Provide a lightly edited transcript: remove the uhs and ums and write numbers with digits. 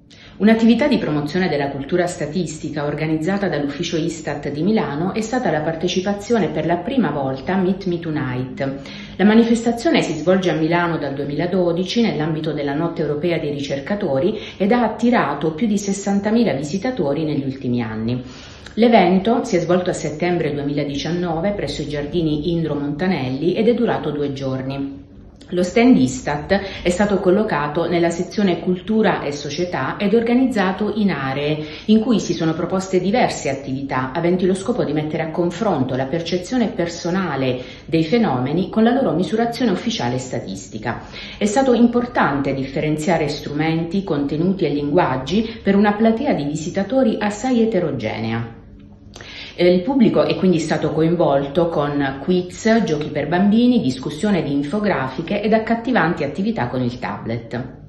Un'attività di promozione della cultura statistica organizzata dall'Ufficio Istat di Milano è stata la partecipazione per la prima volta a Meet Me Tonight. La manifestazione si svolge a Milano dal 2012 nell'ambito della Notte Europea dei Ricercatori ed ha attirato più di 60.000 visitatori negli ultimi anni. L'evento si è svolto a settembre 2019 presso i giardini Indro Montanelli ed è durato 2 giorni. Lo stand Istat è stato collocato nella sezione Cultura e Società ed organizzato in aree in cui si sono proposte diverse attività aventi lo scopo di mettere a confronto la percezione personale dei fenomeni con la loro misurazione ufficiale statistica. È stato importante differenziare strumenti, contenuti e linguaggi per una platea di visitatori assai eterogenea. Il pubblico è quindi stato coinvolto con quiz, giochi per bambini, discussione di infografiche ed accattivanti attività con il tablet.